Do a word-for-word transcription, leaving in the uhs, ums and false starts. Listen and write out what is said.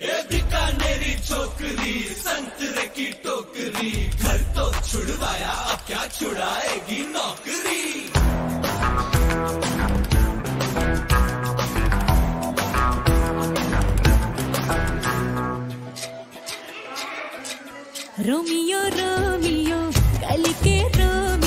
ये बीकानेरी छोकरी संतरे की टोकरी, घर तो छुड़वाया अब क्या छुड़ाएगी नौकरी। रोमियो रोमियो कल के रोमियो